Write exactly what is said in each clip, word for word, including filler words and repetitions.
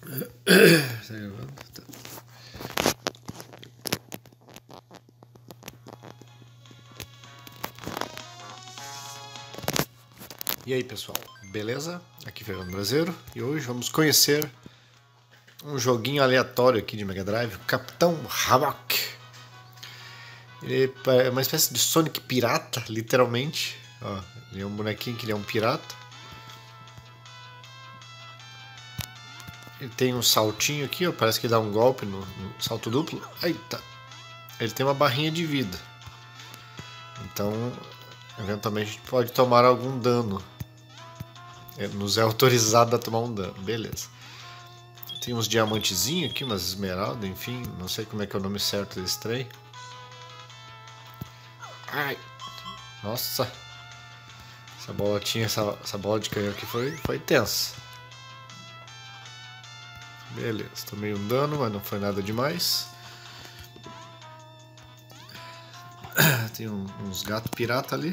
Tá gravando? Tá. E aí pessoal, beleza? Aqui é Fernando Brasileiro e hoje vamos conhecer um joguinho aleatório aqui de Mega Drive, o Capitão Havok. Ele é uma espécie de Sonic pirata, literalmente. Ó, ele é um bonequinho que ele é um pirata. Ele tem um saltinho aqui, ó, parece que dá um golpe no, no salto duplo. Eita! Ele tem uma barrinha de vida. Então, eventualmente a gente pode tomar algum dano. É, nos é autorizado a tomar um dano, beleza. Tem uns diamantezinhos aqui, umas esmeraldas, enfim, não sei como é que é o nome certo desse trem. Ai! Nossa! Essa bolotinha, essa, essa bola de canhão aqui foi, foi tensa. Beleza, tomei um dano, mas não foi nada demais. Tem um, uns gatos pirata ali.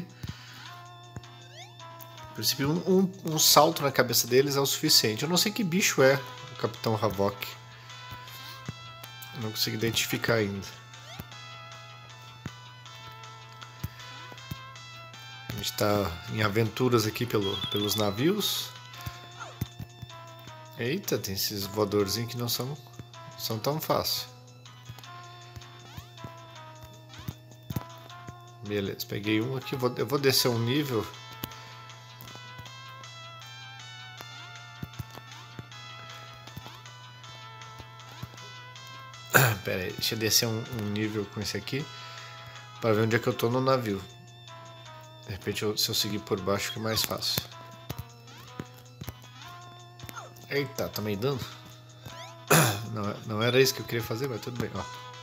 A princípio, um, um, um salto na cabeça deles é o suficiente. Eu não sei que bicho é o Capitão Havok. Não consigo identificar ainda. A gente está em aventuras aqui pelo, pelos navios. Eita, tem esses voadorzinhos que não são, são tão fáceis. Beleza, peguei um aqui. Vou, eu vou descer um nível. Pera aí, deixa eu descer um, um nível com esse aqui para ver onde é que eu tô no navio. De repente, eu, se eu seguir por baixo, fica mais fácil. Eita, tá meio dando? Não, não era isso que eu queria fazer, mas tudo bem, ó.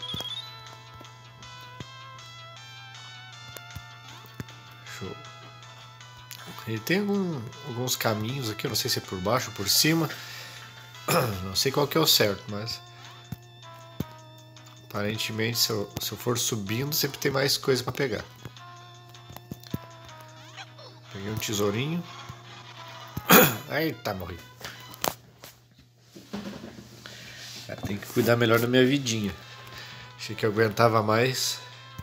Show. Ele tem algum, alguns caminhos aqui, eu não sei se é por baixo ou por cima. Não sei qual que é o certo, mas aparentemente se eu, se eu for subindo sempre tem mais coisa para pegar. Peguei um tesourinho. Eita, morri. Cara, tem que cuidar melhor da minha vidinha. Achei que eu aguentava mais.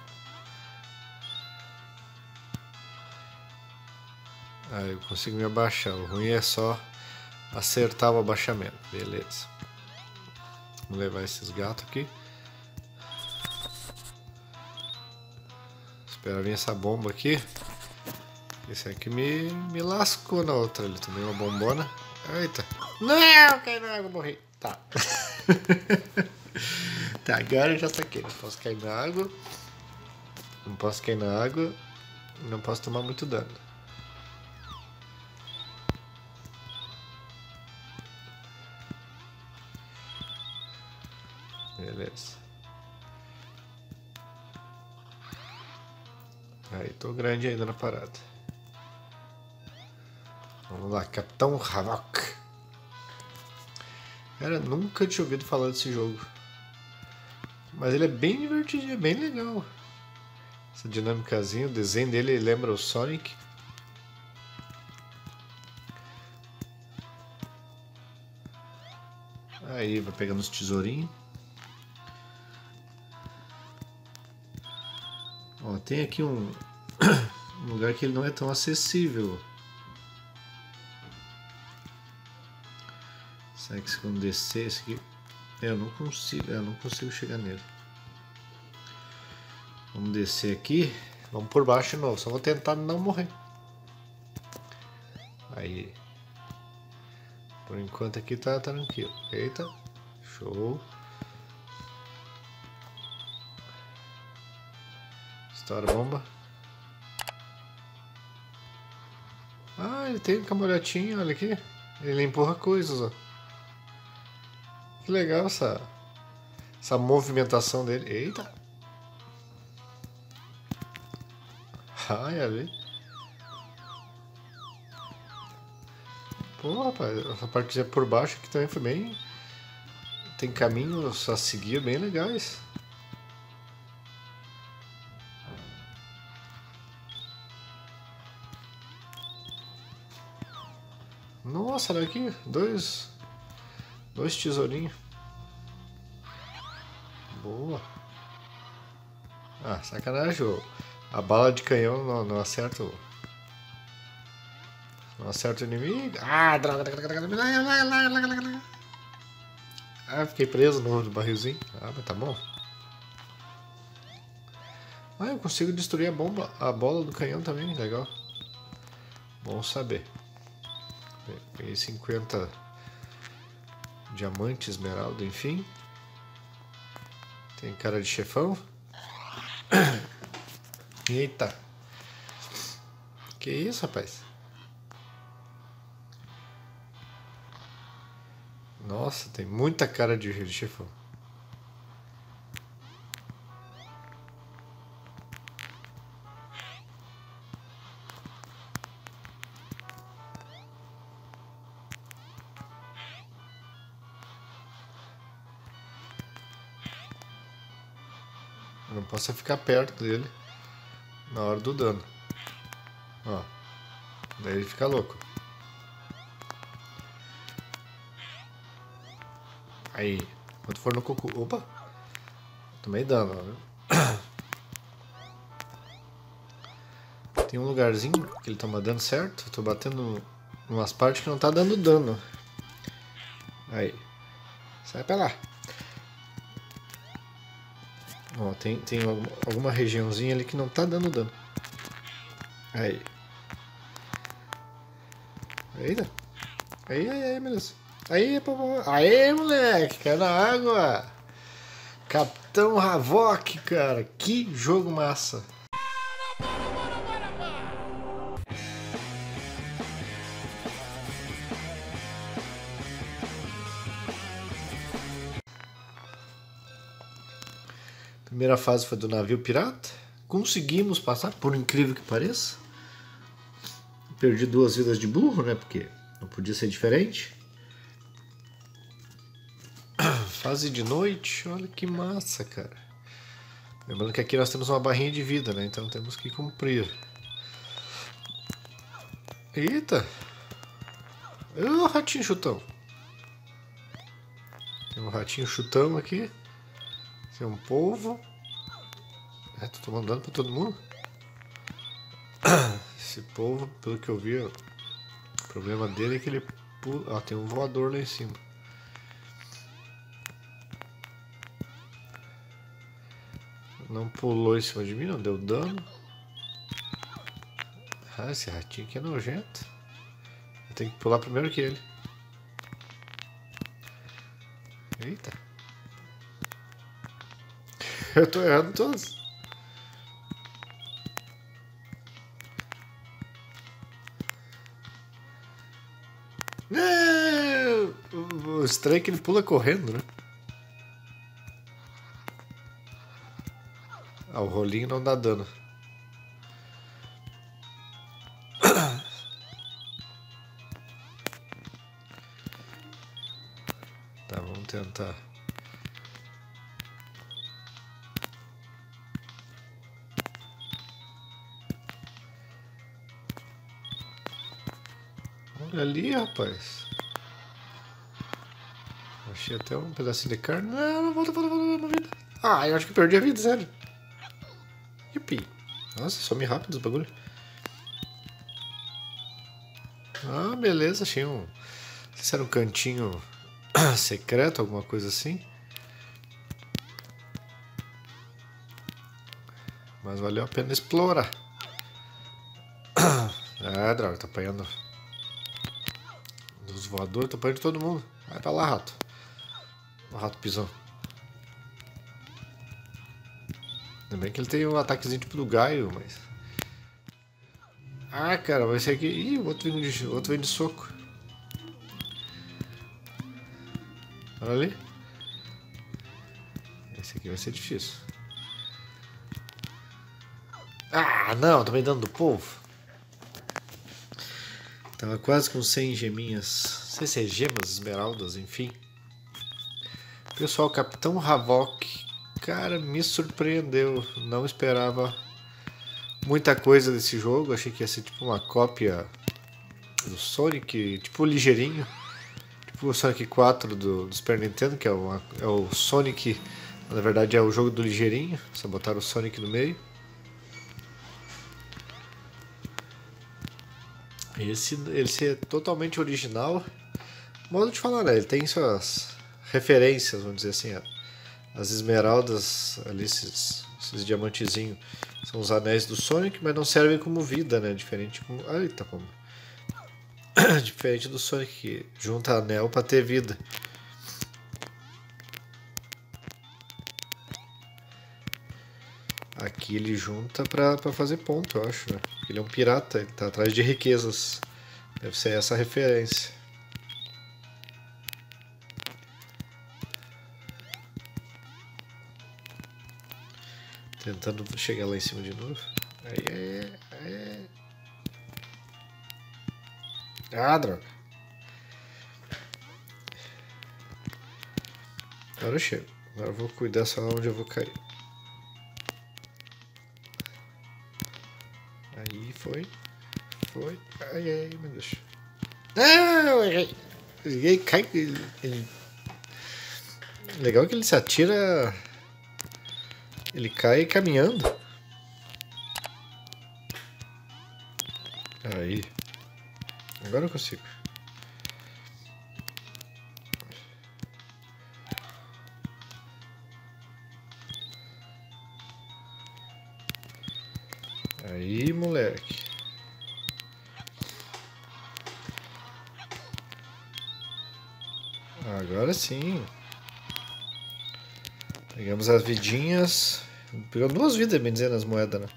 Ah, eu consigo me abaixar. O ruim é só acertar o abaixamento. Beleza. Vamos levar esses gatos aqui. Esperar vir essa bomba aqui. Esse aqui me, me lascou na outra ali. Tomei uma bombona. Eita. Não, cai na água, morri. Tá. Tá, agora eu já saquei. Não posso cair na água. Não posso cair na água. Não posso tomar muito dano. Beleza. Aí, tô grande ainda na parada. Vamos lá, Capitão Havok. Cara, nunca tinha ouvido falar desse jogo. Mas ele é bem divertido, é bem legal. Essa dinâmicazinha, o desenho dele lembra o Sonic. Aí, vai pegando os tesourinhos. Ó, tem aqui um, um lugar que ele não é tão acessível. Será que se quando descer esse aqui... Eu não consigo, eu não consigo chegar nele. Vamos descer aqui. Vamos por baixo de novo. Só vou tentar não morrer. Aí. Por enquanto aqui tá tranquilo. Eita. Show. Estoura a bomba. Ah, ele tem um cambalhotinho, olha aqui. Ele empurra coisas, ó. Que legal essa, essa movimentação dele. Eita! Ai, ali. Pô, rapaz, essa parte por baixo aqui também foi bem... Tem caminhos a seguir bem legais. Nossa, olha aqui. Dois... Dois tesourinhos. Boa. Ah, sacanagem. A bala de canhão não, não acerta o... Não acerta o inimigo. Ah, droga. Ah, fiquei preso no barrilzinho. Ah, mas tá bom. Ah, eu consigo destruir a bomba, a bola do canhão também, legal. Bom saber. Peguei cinquenta diamante, esmeralda, enfim. Tem cara de chefão. Eita. Que isso, rapaz? Nossa, tem muita cara de, de chefão. Eu não posso ficar perto dele na hora do dano. Ó. Daí ele fica louco. Aí. Quando for no cocô. Opa! Tomei dano, viu? Tem um lugarzinho que ele toma dano certo. Eu tô batendo em umas partes que não tá dando dano. Aí. Sai pra lá. Ó, tem, tem alguma regiãozinha ali que não tá dando dano. Aí. Eita. Aí, aí, aí, beleza. Aí, papai. Aí, moleque. Cai na água. Capitão Havok, cara. Que jogo massa. Primeira fase foi do navio pirata. Conseguimos passar, por incrível que pareça. Perdi duas vidas de burro, né? Porque não podia ser diferente. Fase de noite. Olha que massa, cara. Lembrando que aqui nós temos uma barrinha de vida, né? Então temos que cumprir. Eita! Ô, ratinho chutão. Tem um ratinho chutão aqui. Tem um polvo. É, tô tomando dano pra todo mundo. Esse polvo, pelo que eu vi, ó, o problema dele é que ele pula. Ó, tem um voador lá em cima. Não pulou em cima de mim, não deu dano. Ah, esse ratinho aqui é nojento. Eu tenho que pular primeiro que ele. Eita. Eu tô errando todos. Não! O estranho é que ele pula correndo, né? Ah, o rolinho não dá dano. Tá, vamos tentar. Olha ali, rapaz. Achei até um pedacinho de carne. Não, não, volta, volta, volta, volta, vida. Ah, eu acho que perdi a vida, sério. Yupi. Nossa, some rápido os bagulho. Ah, beleza, achei um... Não sei se era um cantinho secreto, alguma coisa assim. Mas valeu a pena explorar. Ah, droga, tá apanhando dos voadores, tá apanhando todo mundo. Vai pra lá, rato. O rato pisão. Ainda bem que ele tem um ataquezinho tipo do Gaio, mas... Ah, cara, vai ser aqui... Ih, o outro vem de, o outro vem de soco. Olha ali. Esse aqui vai ser difícil. Ah, não, tô me dando do povo. Tava quase com cem geminhas. Não sei se é gemas, esmeraldas, enfim. Pessoal, Capitão Havok, cara, me surpreendeu. Não esperava muita coisa desse jogo. Achei que ia ser tipo uma cópia do Sonic, tipo ligeirinho, tipo tipo o Sonic quatro do, do Super Nintendo, que é, uma, é o Sonic, na verdade é o jogo do ligeirinho, só botaram o Sonic no meio. Esse, esse é totalmente original. Modo de falar, né? Ele tem suas referências, vamos dizer assim. As esmeraldas, ali, esses, esses diamantezinhos, são os anéis do Sonic, mas não servem como vida, né? Diferente como. Ah, eita, como. Diferente do Sonic, que junta anel pra ter vida. Aqui ele junta pra, pra fazer ponto, eu acho, né? Ele é um pirata, ele tá atrás de riquezas. Deve ser essa a referência. Tentando chegar lá em cima de novo. Aí, aí, aí. Ah, droga. Agora eu chego. Agora eu vou cuidar só onde eu vou cair. Aí foi. Foi. Ai, ai, meu Deus. Não! Ele cai. Ele, ele... Legal que ele se atira. Ele cai caminhando. Aí. Agora eu consigo. Aí, moleque. Agora sim. Pegamos as vidinhas. Pegamos duas vidas, bem dizendo, as moedas, né?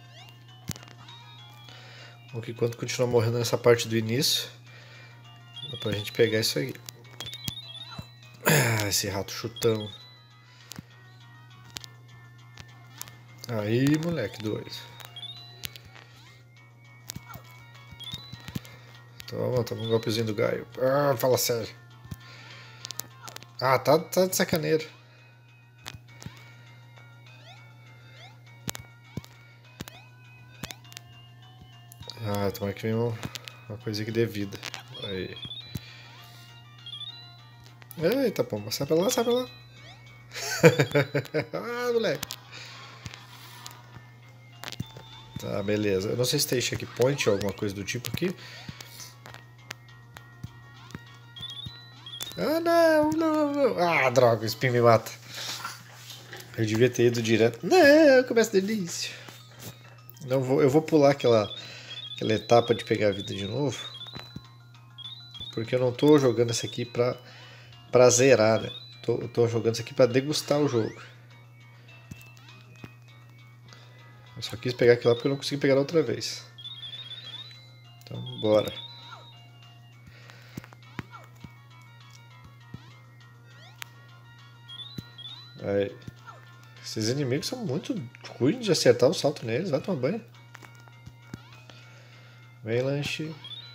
Bom, que enquanto continuar morrendo nessa parte do início, dá pra gente pegar isso aí. Ah, esse rato chutão. Aí, moleque doido. Toma, toma um golpezinho do Gaio. Ah, fala sério. Ah, tá, tá de sacaneiro. Ah, tomara que venha uma, uma coisinha que dê vida. Aí. Eita, pomba, sai pra lá, sai pra lá. Ah, moleque. Tá, beleza. Eu não sei se tem checkpoint ou alguma coisa do tipo aqui. Ah, não, não, não. Ah, droga, o Spin me mata. Eu devia ter ido direto. Não, começa do início. Não vou, eu vou pular aquela, aquela etapa de pegar a vida de novo. Porque eu não tô jogando isso aqui pra, pra zerar, né? Tô, eu tô jogando isso aqui pra degustar o jogo. Eu só quis pegar aquilo lá porque eu não consegui pegar da outra vez. Então, bora. Aí. Esses inimigos são muito ruins de acertar o salto neles. Vai tomar banho. Vem, lanche.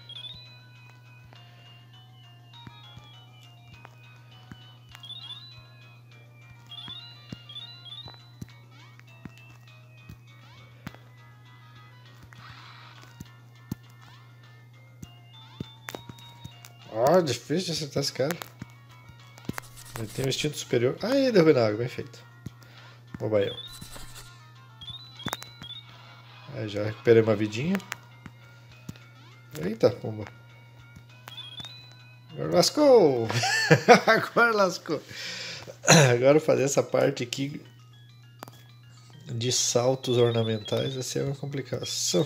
Ah, difícil de acertar esse cara. Ele tem um instinto superior. Aí, derrubei na água, bem feito. Bobaião. Aí já recuperei uma vidinha. Eita, pomba. Agora lascou! Agora lascou. Agora eu vou fazer essa parte aqui de saltos ornamentais vai ser uma complicação.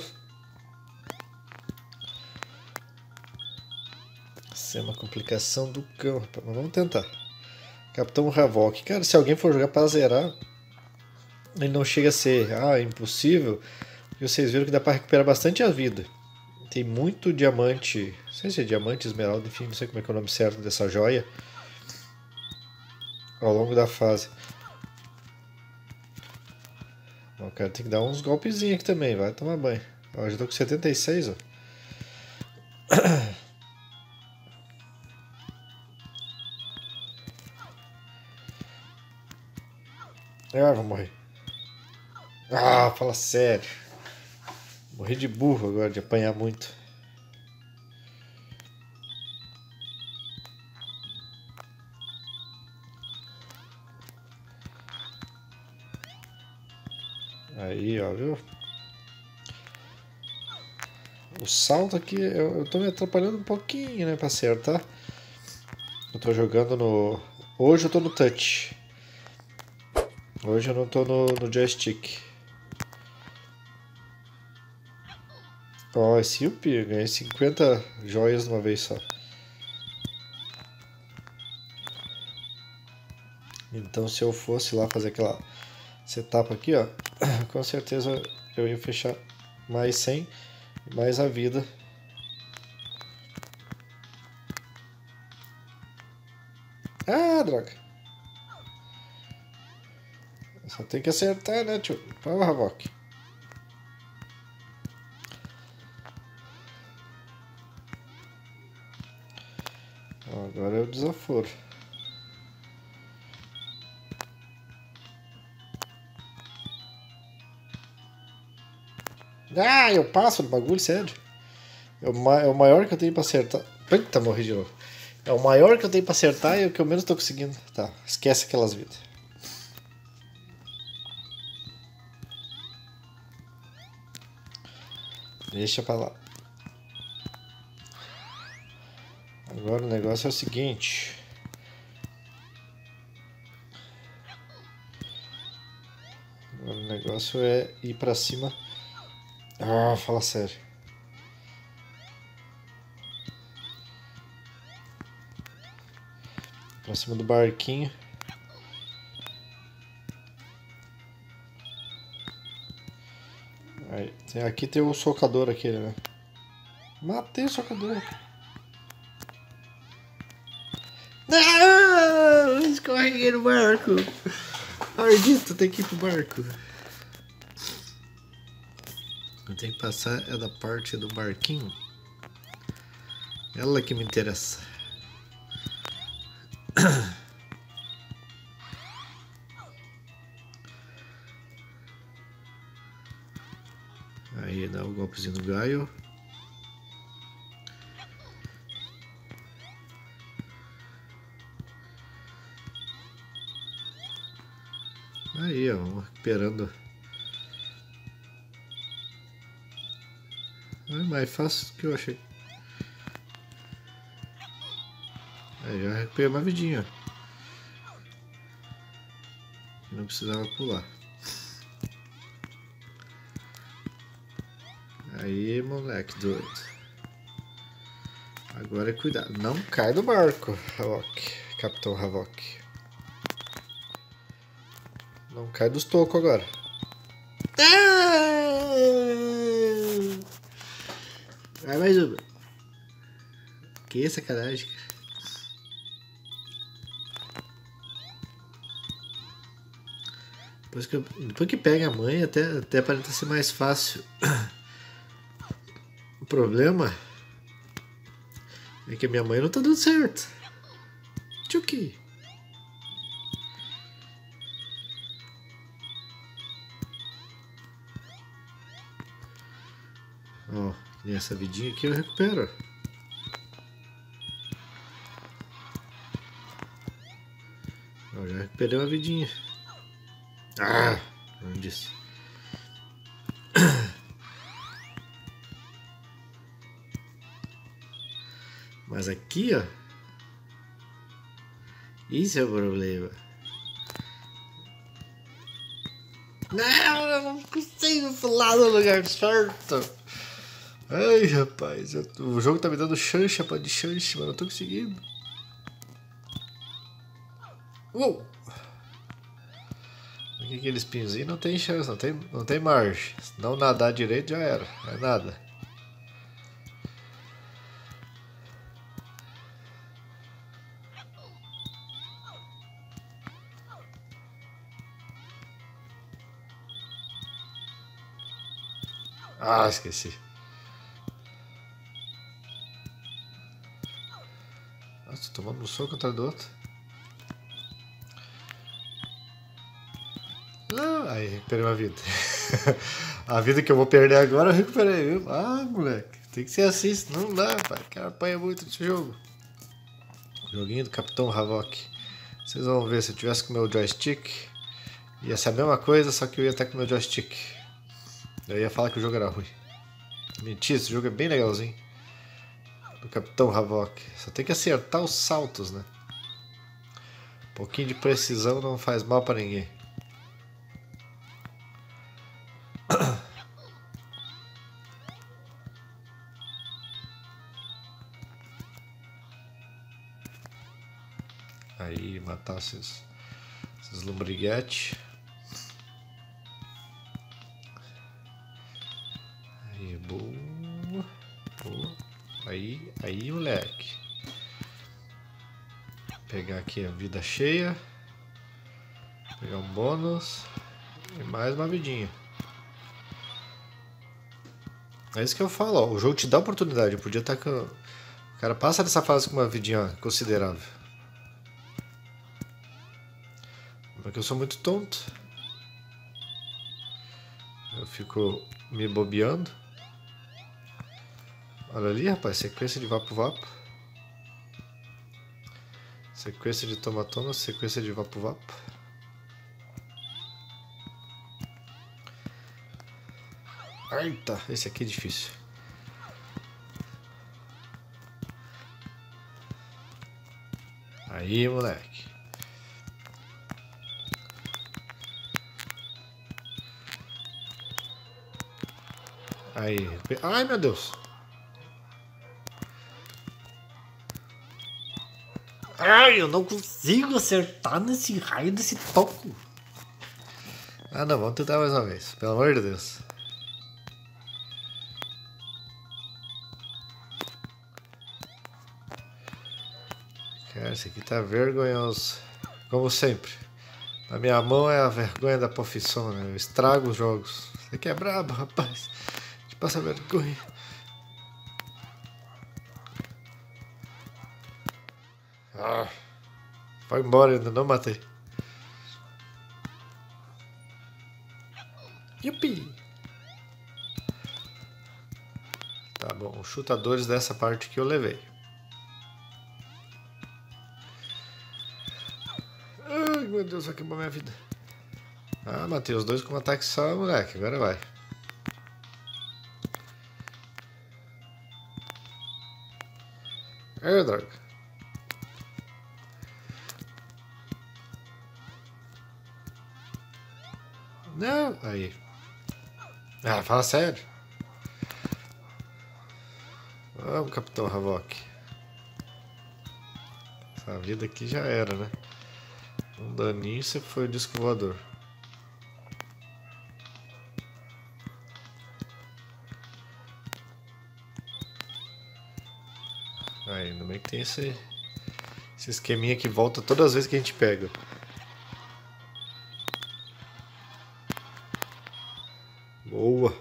Vai ser uma complicação do cão, rapaz. Mas vamos tentar. Capitão Havok. Cara, se alguém for jogar pra zerar, ele não chega a ser ah, impossível. Porque vocês viram que dá pra recuperar bastante a vida. Tem muito diamante. Não sei se é diamante, esmeralda, enfim, não sei como é que é o nome certo dessa joia. Ao longo da fase. O cara tem que dar uns golpezinhos aqui também, vai tomar banho. Ó, já tô com setenta e seis, ó. Ah, vou morrer. Ah, fala sério. Morri de burro agora, de apanhar muito. Aí, ó, viu? O salto aqui, eu, eu tô me atrapalhando um pouquinho, né, pra acertar. Eu tô jogando no... Hoje eu tô no touch. Hoje eu não tô no, no joystick. Ó, esse Yuppie, ganhei cinquenta joias de uma vez só. Então se eu fosse lá fazer aquela setup aqui, ó, com certeza eu ia fechar mais cem, mais a vida. Ah, droga. Só tem que acertar, né, tio? Vamos, Havok. Agora é o desaforo. Ah, eu passo no bagulho, sério. É o, ma é o maior que eu tenho pra acertar. Eita, morri de novo. É o maior que eu tenho pra acertar e é o que eu menos tô conseguindo. Tá, esquece aquelas vidas. Deixa pra lá. Agora o negócio é o seguinte. Agora o negócio é ir pra cima. Ah, fala sério. Pra cima do barquinho. Aí, tem, aqui tem o socador aquele, né? Matei o socador. Não! Escorreguei no barco. Ardito, tem que ir pro barco. Eu tenho que passar é da parte do barquinho. Ela que me interessa. Aí dá o golpezinho no gaio. Aí, ó, vamos recuperando. É mais fácil do que eu achei. Aí já recuperei uma vidinha. Não precisava pular. Aí, moleque doido. Agora é cuidado. Não cai do barco, Havok. Capitão Havok. Não cai dos tocos agora. Vai mais uma. Que sacanagem, cara. Depois que, eu, depois que pega a mãe, até, até aparenta ser mais fácil. O problema é que a minha mãe não tá dando certo. Tchuki. Ó, nessa vidinha aqui eu recupero. Ó, já recuperei uma vidinha. Ah, não disse. Mas aqui, ó. Isso é o problema. Não, eu não consigo pular no lugar certo. Ai, rapaz. Eu, o jogo tá me dando chancha pra de chancha, mas eu não tô conseguindo. Uou! Aqui aqueles pinzinhos não tem chance, não tem, não tem margem. Se não nadar direito já era. É nada. Ah, esqueci. Nossa, tô tomando um soco atrás do outro. Não, aí recuperei uma vida. A vida que eu vou perder agora eu recuperei, viu? Ah, moleque, tem que ser assim, senão não dá, pai. O cara apanha muito nesse jogo. Joguinho do Capitão Havok. Vocês vão ver, se eu tivesse com o meu joystick, Ia ser a mesma coisa, só que eu ia estar com o meu joystick. Eu ia falar que o jogo era ruim. Mentira, esse jogo é bem legalzinho. Do Capitão Havok. Só tem que acertar os saltos, né? Um pouquinho de precisão não faz mal pra ninguém. Aí, matar esses, esses lombriguetes. Aí, boa. Boa. Aí, aí, moleque. Pegar aqui a vida cheia. Pegar um bônus. E mais uma vidinha. É isso que eu falo, ó. O jogo te dá oportunidade. Eu podia estar com... O cara passa dessa fase com uma vidinha considerável. Porque eu sou muito tonto. Eu fico me bobeando. Olha ali, rapaz. Sequência de vapo-vapo. Sequência de toma-toma. Sequência de vapo-vapo. Eita, esse aqui é difícil. Aí, moleque. Aí. Ai, meu Deus. Ai, eu não consigo acertar nesse raio desse toco. Ah, não. Vamos tentar mais uma vez. Pelo amor de Deus. Cara, esse aqui tá vergonhoso. Como sempre. Na minha mão é a vergonha da profissão, né? Eu estrago os jogos. Você que é brabo, rapaz. Te passa vergonha. Ah, vai embora, ainda não matei. Yupi! Tá bom, os chutadores dessa parte que eu levei. Ai, meu Deus, vai queimar minha vida. Ah, matei os dois com um ataque só, moleque. Agora vai. É, droga. Não, aí. Ah, fala sério. Vamos, Capitão Havok. Essa vida aqui já era, né? Um daninho você foi o disco voador. Aí, ainda bem que tem esse, esse esqueminha que volta todas as vezes que a gente pega. Boa!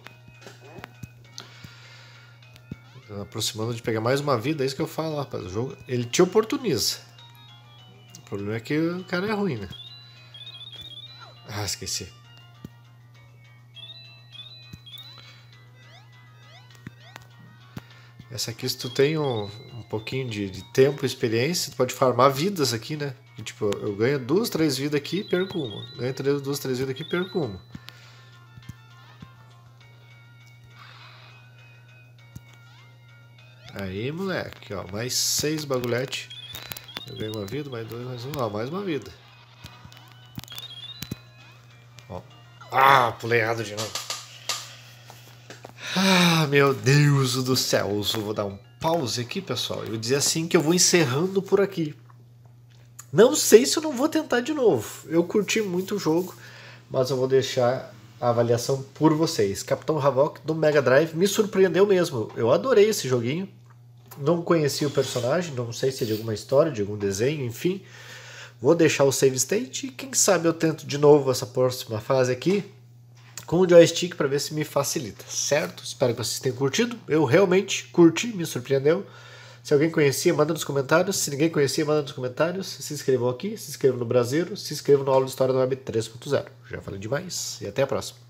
Tô aproximando de pegar mais uma vida, é isso que eu falo, rapaz. O jogo, ele te oportuniza. O problema é que o cara é ruim, né? Ah, esqueci. Essa aqui, se tu tem um, um pouquinho de, de tempo e experiência, tu pode farmar vidas aqui, né? E, tipo, eu ganho duas, três vidas aqui e perco uma. Ganho três, duas, três vidas aqui e perco uma. Aí, moleque, ó, mais seis bagulhete. Eu ganhei uma vida, mais dois, mais um, ó, mais uma vida. Ó. Ah, pulei errado de novo. Ah, meu Deus do céu. Eu vou dar um pause aqui, pessoal. Eu dizer assim que eu vou encerrando por aqui. Não sei se eu não vou tentar de novo. Eu curti muito o jogo, mas eu vou deixar a avaliação por vocês. Capitão Havok do Mega Drive me surpreendeu mesmo. Eu adorei esse joguinho. Não conhecia o personagem, não sei se é de alguma história, de algum desenho, enfim. Vou deixar o save state e quem sabe eu tento de novo essa próxima fase aqui com o joystick para ver se me facilita, certo? Espero que vocês tenham curtido. Eu realmente curti, me surpreendeu. Se alguém conhecia, manda nos comentários. Se ninguém conhecia, manda nos comentários. Se inscrevam aqui, se inscrevam no Brasileiro, se inscrevam no Aula de História da Web três ponto zero. Já falei demais e até a próxima.